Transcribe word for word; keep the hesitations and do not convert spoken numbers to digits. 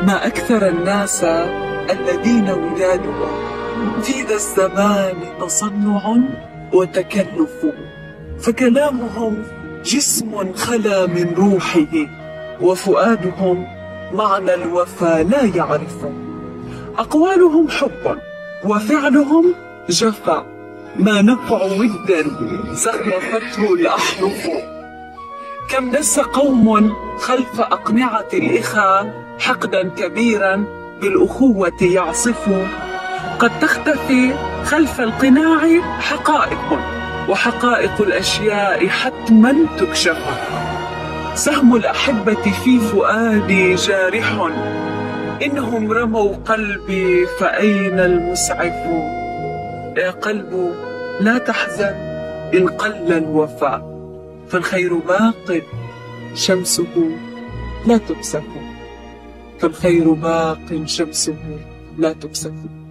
ما أكثر الناس الذين ودادهم في ذا الزمان تصنع وتكلف، فكلامهم جسم خلا من روحه، وفؤادهم معنى الوفا لا يعرف. أقوالهم حب وفعلهم جفا، ما نفع ود زخرفته الأحرف. كم دس قوم خلف أقنعة الإخاء حقدا كبيرا بالأخوة يعصف، قد تختفي خلف القناع حقائق، وحقائق الأشياء حتما تكشف. سهم الأحبة في فؤادي جارح، إنهم رموا قلبي فأين المسعف. يا قلب لا تحزن إن قل الوفاء، فالخير باق شمسه لا تكسف، فالخير باق شمسه لا تكسف.